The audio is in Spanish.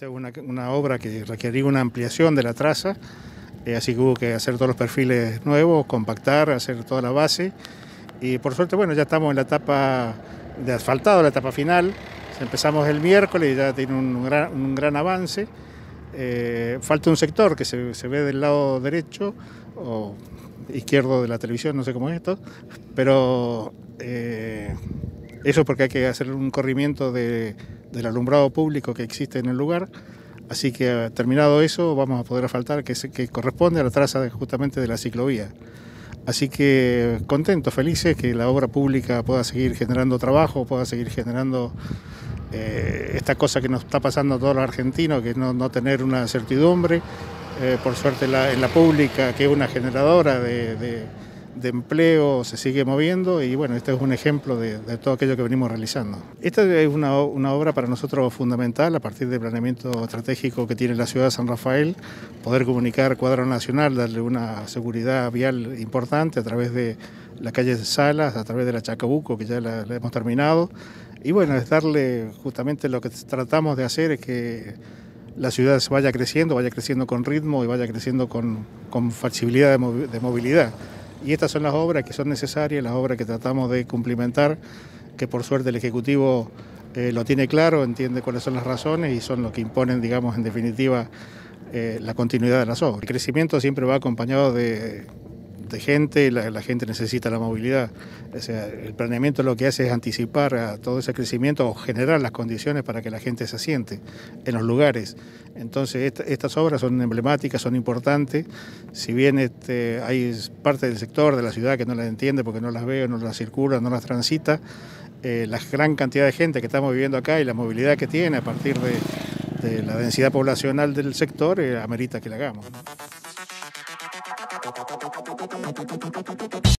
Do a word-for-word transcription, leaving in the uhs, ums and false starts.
Esta es una, una obra que requería una ampliación de la traza, eh, así que hubo que hacer todos los perfiles nuevos, compactar, hacer toda la base. Y por suerte, bueno, ya estamos en la etapa de asfaltado, la etapa final. Empezamos el miércoles y ya tiene un gran, un gran avance. Eh, falta un sector que se, se ve del lado derecho o izquierdo de la televisión, no sé cómo es esto, pero eh, eso porque hay que hacer un corrimiento de, del alumbrado público que existe en el lugar. Así que terminado eso vamos a poder asfaltar, que, se, que corresponde a la traza de, justamente de la ciclovía. Así que contentos, felices que la obra pública pueda seguir generando trabajo, pueda seguir generando eh, esta cosa que nos está pasando a todos los argentinos, que es no, no tener una certidumbre. Eh, por suerte la, en la pública, que es una generadora de, de, de empleo, se sigue moviendo y bueno, este es un ejemplo de, de todo aquello que venimos realizando. Esta es una, una obra para nosotros fundamental a partir del planeamiento estratégico que tiene la ciudad de San Rafael, poder comunicar cuadro nacional, darle una seguridad vial importante a través de la calle Salas, a través de la Chacabuco, que ya la, la hemos terminado, y bueno, es darle justamente lo que tratamos de hacer es que la ciudad vaya creciendo, vaya creciendo con ritmo y vaya creciendo con, con facilidad de, movi de movilidad. Y estas son las obras que son necesarias, las obras que tratamos de cumplimentar, que por suerte el Ejecutivo eh, lo tiene claro, entiende cuáles son las razones y son los que imponen, digamos, en definitiva, eh, la continuidad de las obras. El crecimiento siempre va acompañado de, de gente, la, la gente necesita la movilidad. O sea, el planeamiento lo que hace es anticipar a todo ese crecimiento o generar las condiciones para que la gente se asiente en los lugares. Entonces, esta, estas obras son emblemáticas, son importantes. Si bien este, hay parte del sector de la ciudad que no las entiende porque no las ve, no las circula, no las transita, eh, la gran cantidad de gente que estamos viviendo acá y la movilidad que tiene a partir de, de la densidad poblacional del sector, eh, amerita que la hagamos.